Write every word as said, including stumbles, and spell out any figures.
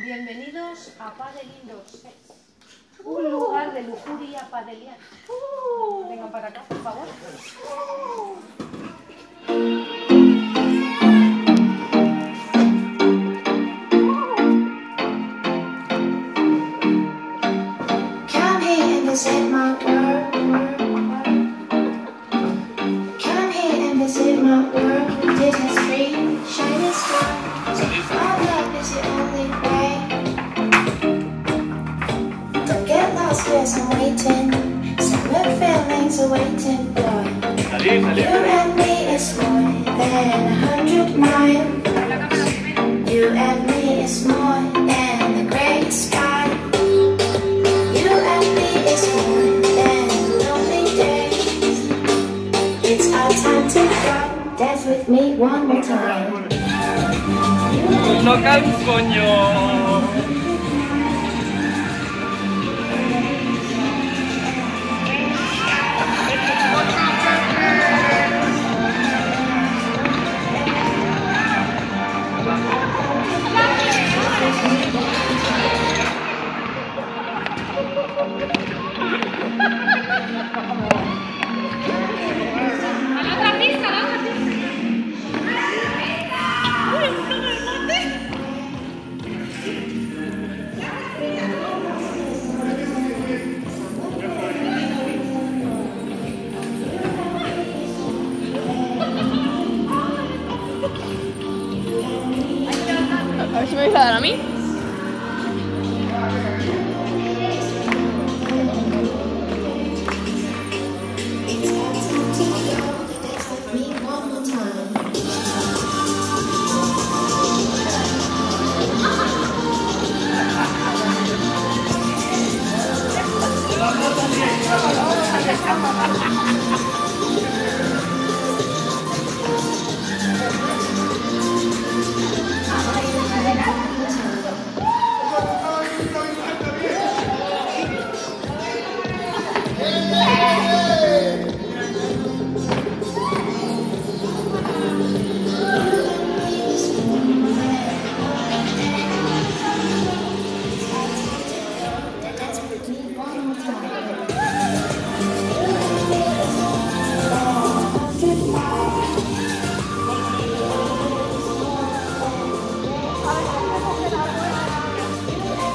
Bienvenidos a Padel Indoor Sex, un lugar de lujuria padeliana. Vengan para acá, por favor. Come here and visit my world. Come here and visit my world. Did history, shine its light. Our love is the only way. Don't get lost, yes, I'm waiting. Summer feelings are waiting, boy. You and me is more than a hundred miles. You and me is more than the great sky. You and me is more than lonely days. It's our time to go. Dance with me one more time. No calmo, coño. A ver si me vais a dar a mí. It's our time to go. Dance with me one more time. Yeah.